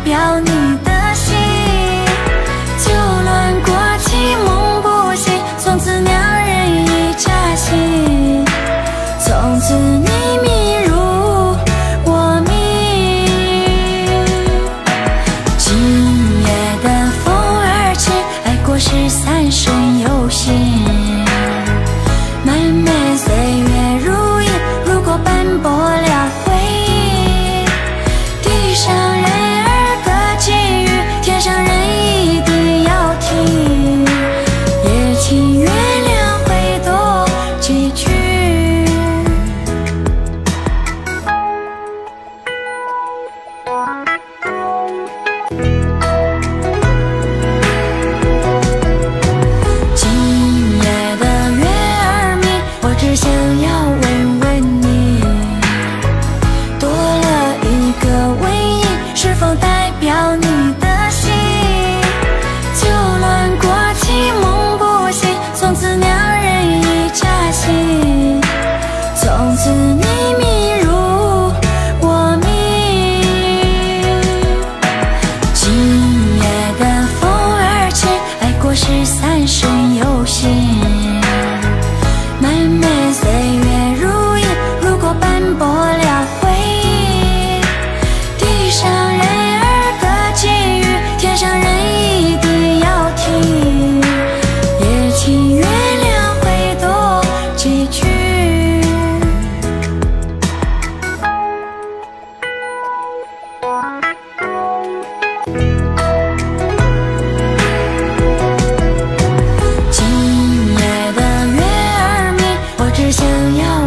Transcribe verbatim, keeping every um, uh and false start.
表你的心。酒乱过期梦不醒，从此两人一家亲。从此你迷入我迷，今夜的风儿轻，爱过十三生有幸。漫漫岁月如影，如果斑驳了回忆，地上人儿各寄语，天上人一定要听。也请原谅会多几句。今夜的月儿明，我只想要问问你，多了一个尾音，是否代表你的心？酒乱过期梦不醒，从此两人一家亲。从此你迷入我迷，今夜的风儿轻，爱过十三生有幸。漫漫岁月如影，如果斑驳了回忆，地上人儿各寄语，天上人一定要听。也请原谅会多几句。今夜的月儿明，我只想要